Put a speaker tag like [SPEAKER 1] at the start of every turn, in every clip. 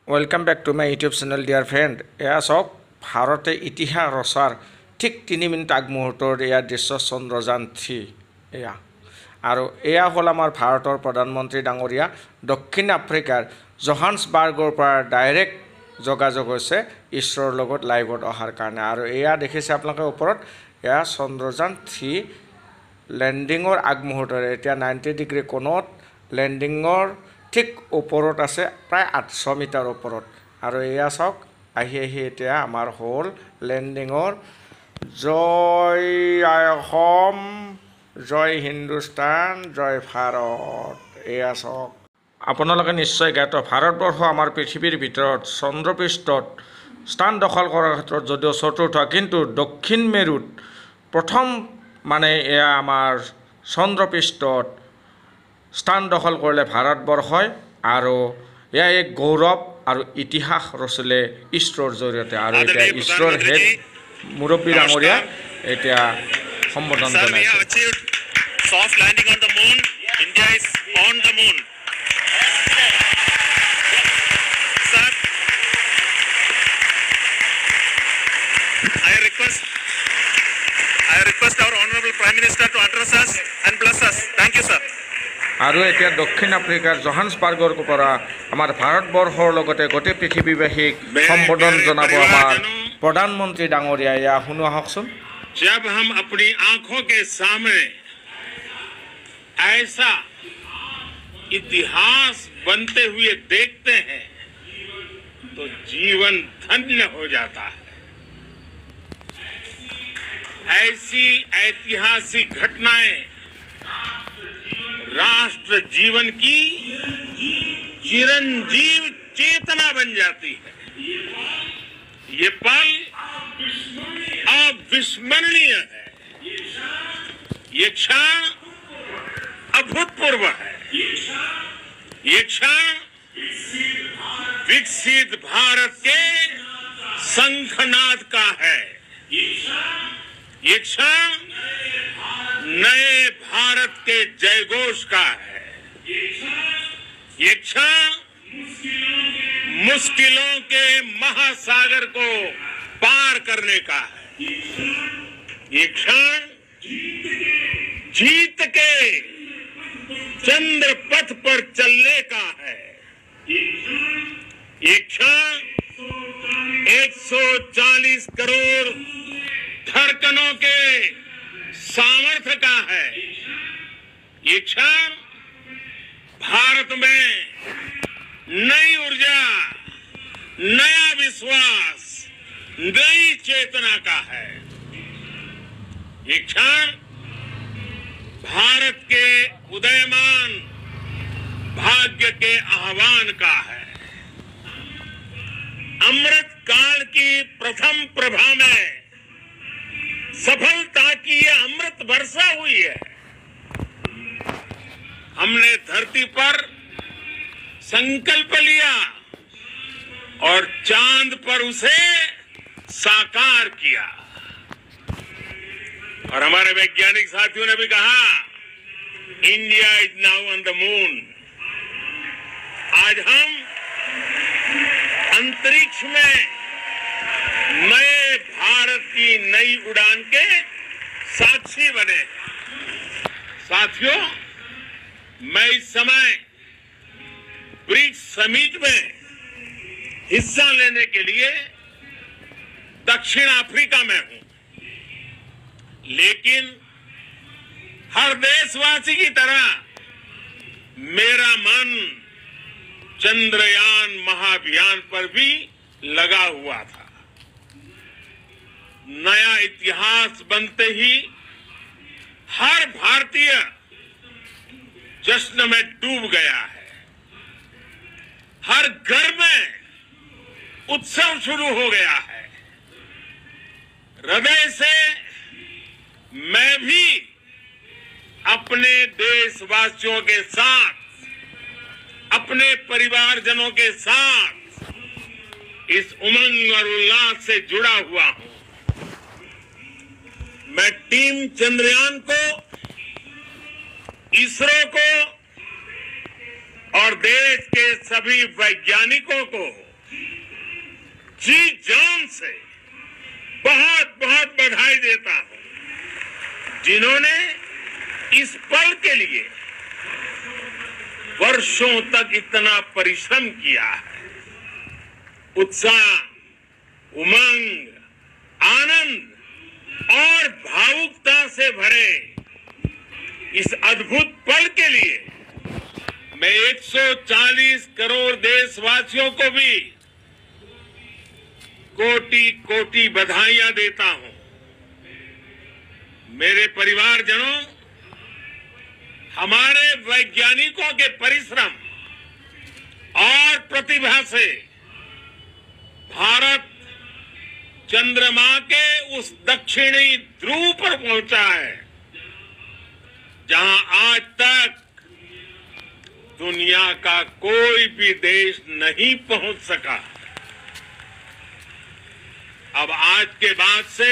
[SPEAKER 1] Welcome back to my YouTube channel dear friend. या चौक भारते इतिहास रचार ठीक 3 मिनिट आगमुहूर्तर या दृश्य चंद्रयान 3 और यह हल आमार भारतर प्रधानमंत्री डांगरिया दक्षिण आफ्रिकार जोहान्सबार्गर पर डायरेक्ट जोगाजोग होइसे इसरोर लगत लाइवत अहार कारणे और यह देखिसे आपलोके ऊपर या चंद्रयान 3 लैंडिंगर आगमुहूर्तर एतिया 90 डिग्री कोणत लैंडिंगर ठीक ऊपरत आसे प्राय 800 मीटर ऊपरत और एया चौक एतिया आमार हल लैंडिंगर जय अहोम जय हिंदुस्तान जय भारत। एया चौक आपनालोके निश्चय ज्ञात भारतवर्ष आमार पृथिवीर भितरत चंद्रपृष्ठत स्थान दखल करार क्षेत्रत जदिओ चतुर्थ किन्तु दक्षिण मेरुत प्रथम माने एया आमार चंद्रपृष्ठत स्थान दखल करले भारतवर्षय और यह एक गौरव और इतिहास रचिले इसरोर जरिए और इसरोर हेड मुरब्बी डांगरिया एतिया सम्बोधन जनाइছে।
[SPEAKER 2] Soft landing on the moon. India is on the moon. Sir, I request our Honorable Prime Minister to address us and bless us. Thank you, sir.
[SPEAKER 1] और एतिया दक्षिण आफ्रिकार जोहान्सबार्गर पर आमार भारतवर्षर लगते गोटे पृथिवीवासीक सम्बोधन जनाब आमार प्रधानमंत्री डांगरिया या शुनु आहकसुन।
[SPEAKER 2] जब हम अपनी आंखों के सामने ऐसा इतिहास बनते हुए देखते हैं तो जीवन धन्य हो जाता है। ऐसी ऐतिहासिक घटनाएं राष्ट्र जीवन की चिरंजीव चेतना बन जाती है। ये पल अविस्मरणीय है। ये क्षण अभूतपूर्व है। ये क्षण विकसित भारत के शंखनाद का है। ये क्षण नए भारत के जयघोष का है। ये क्षण मुश्किलों के महासागर को पार करने का है। ये क्षण जीत के चंद्र पथ पर चलने का है। ये क्षण 140 करोड़ धड़कनों के सामर्थ्य का है। ये क्षण भारत में नई ऊर्जा, नया विश्वास, नई चेतना का है। ये क्षण भारत के उदयमान भाग्य के आह्वान का है। अमृत काल की प्रथम प्रभा में सफलता की ये अमृत वर्षा हुई है। हमने धरती पर संकल्प लिया और चांद पर उसे साकार किया। और हमारे वैज्ञानिक साथियों ने भी कहा India is now on the moon. आज हम अंतरिक्ष में नए भारत की नई उड़ान के साक्षी बने। साथियों, मैं इस समय ब्रिक्स समिट में हिस्सा लेने के लिए दक्षिण अफ्रीका में हूं, लेकिन हर देशवासी की तरह मेरा मन चंद्रयान महाअभियान पर भी लगा हुआ था। नया इतिहास बनते ही हर भारतीय जश्न में डूब गया है। हर घर में उत्सव शुरू हो गया है। हृदय से मैं भी अपने देशवासियों के साथ, अपने परिवारजनों के साथ इस उमंग और उल्लास से जुड़ा हुआ हूं। मैं टीम चंद्रयान को, इसरो को और देश के सभी वैज्ञानिकों को जी जान से बहुत बहुत बधाई देता हूं, जिन्होंने इस पल के लिए वर्षों तक इतना परिश्रम किया है। उत्साह, उमंग, आनंद और भावुकता से भरे इस अद्भुत पल के लिए मैं 140 करोड़ देशवासियों को भी कोटि कोटि बधाइयां देता हूं। मेरे परिवारजनों, हमारे वैज्ञानिकों के परिश्रम और प्रतिभा से भारत चंद्रमा के उस दक्षिणी ध्रुव पर पहुंचा है, जहां आज तक दुनिया का कोई भी देश नहीं पहुंच सका। अब आज के बाद से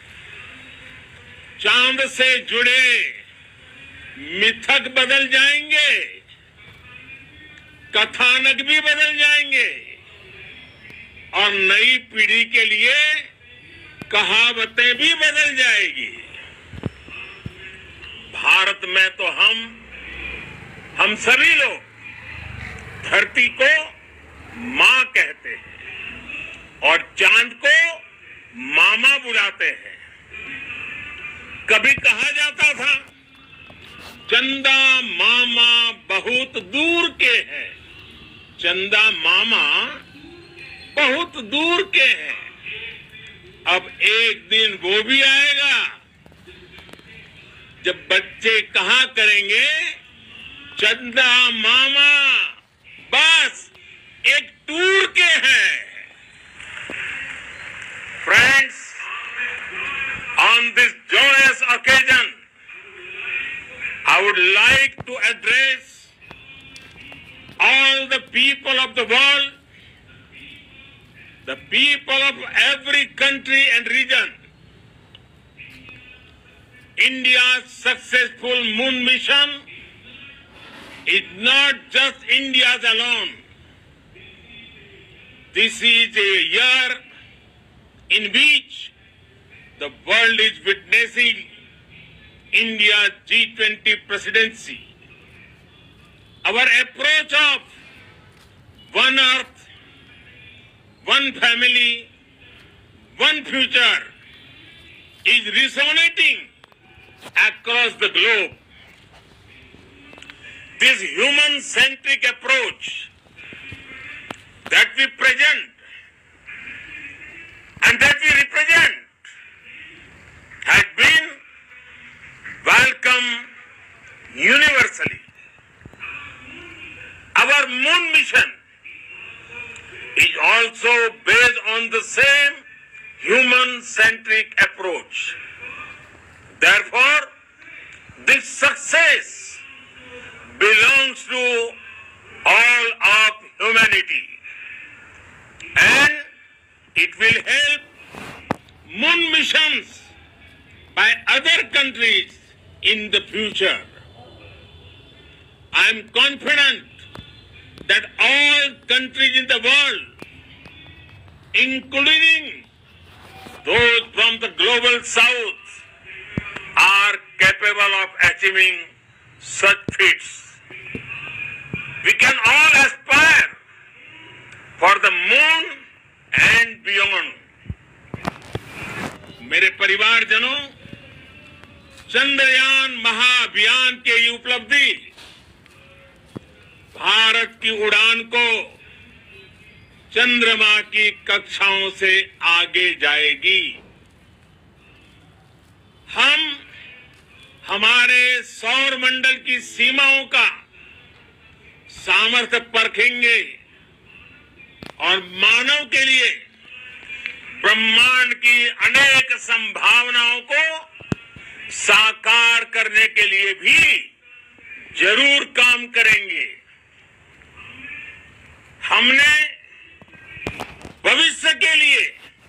[SPEAKER 2] चांद से जुड़े मिथक बदल जाएंगे, कथानक भी बदल जाएंगे और नई पीढ़ी के लिए कहावतें भी बदल जाएगी। भारत में तो हम सभी लोग धरती को मां कहते हैं और चांद को मामा बुलाते हैं। कभी कहा जाता था, चंदा मामा बहुत दूर के हैं, चंदा मामा बहुत दूर के हैं। अब एक दिन वो भी आएगा जब बच्चे कहा करेंगे, चंदा मामा बस एक टूर के हैं। Friends, on this joyous occasion, I would like to address all the people of the world, the people of every country and region. India's successful moon mission is not just India's alone. This is a year in which the world is witnessing India's G20 presidency. Our approach of one earth, one family, one future is resonating across the globe. This human-centric approach that we present and that we represent has been welcomed universally. Our moon mission is also based on the same human-centric approach. Therefore, this success belongs to all of humanity, and it will help moon missions by other countries in the future. I am confident that all countries in the world, including those from the global south, are capable of achieving such feats. We can all aspire for the moon and beyond. मेरे परिवारजनों, चंद्रयान महाअभियान की ये उपलब्धि भारत की उड़ान को चंद्रमा की कक्षाओं से आगे जाएगी। हम हमारे सौर मंडल की सीमाओं का सामर्थ्य परखेंगे और मानव के लिए ब्रह्मांड की अनेक संभावनाओं को साकार करने के लिए भी जरूर काम करेंगे। हमने भविष्य के लिए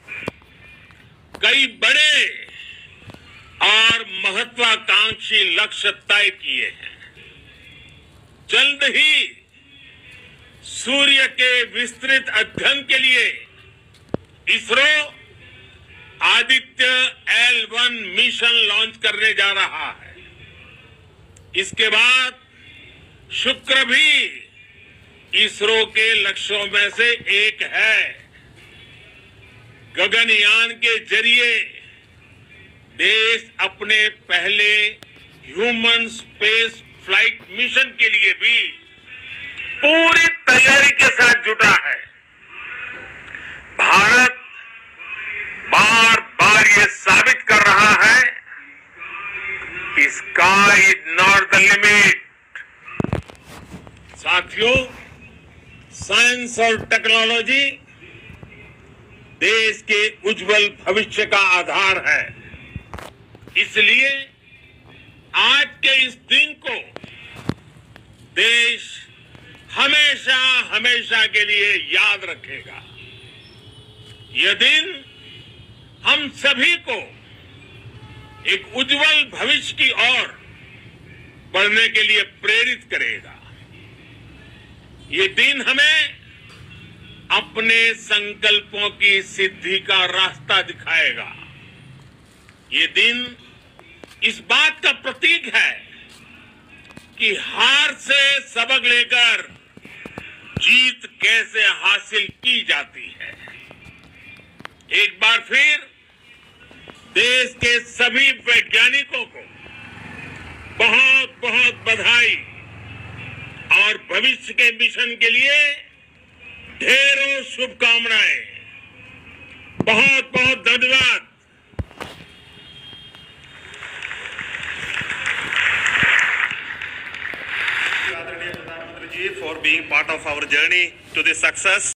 [SPEAKER 2] कई बड़े और महत्वाकांक्षी लक्ष्य तय किए हैं। जल्द ही सूर्य के विस्तृत अध्ययन के लिए ISRO Aditya L1 mission launch करने जा रहा है। इसके बाद शुक्र भी इसरो के लक्ष्यों में से एक है। गगनयान के जरिए देश अपने पहले ह्यूमन स्पेस फ्लाइट मिशन के लिए भी पूरी तैयारी के साथ जुटा है। भारत बार बार ये साबित कर रहा है कि sky is not the limit. साथियों, साइंस और टेक्नोलॉजी देश के उज्जवल भविष्य का आधार है। इसलिए आज के इस दिन को देश हमेशा हमेशा के लिए याद रखेगा। यह दिन हम सभी को एक उज्जवल भविष्य की ओर बढ़ने के लिए प्रेरित करेगा। ये दिन हमें अपने संकल्पों की सिद्धि का रास्ता दिखाएगा। ये दिन इस बात का प्रतीक है कि हार से सबक लेकर जीत कैसे हासिल की जाती है। एक बार फिर देश के सभी वैज्ञानिकों को बहुत बहुत बधाई और भविष्य के मिशन के लिए ढेरों शुभकामनाएं। बहुत बहुत धन्यवाद।
[SPEAKER 3] For being part of our journey to this success.